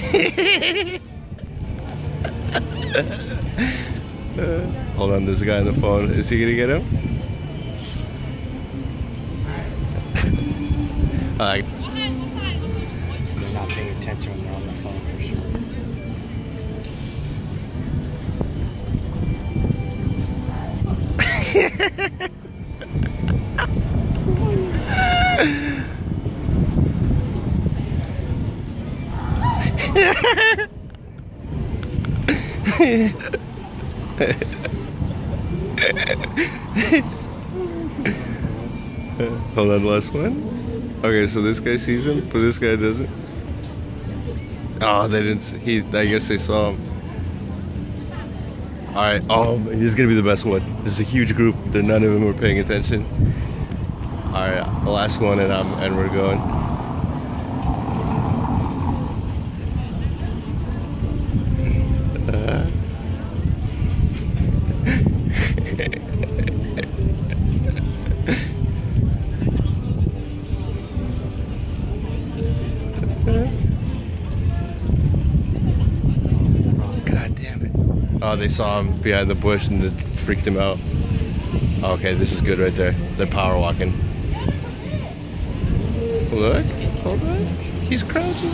Hold on, there's a guy on the phone. Is he gonna get him? They're not paying attention when they're on the phone for sure. Hold on, last one. Okay, so this guy sees him, but this guy doesn't. Oh, they didn't see, I guess they saw him. Alright, oh, this is gonna be the best one. This is a huge group. None of them were paying attention. Alright, the last one, and we're going. God damn it. Oh, they saw him behind the bush and it freaked him out. Okay, this is good right there. They're power walking. Look, hold on. He's crouching.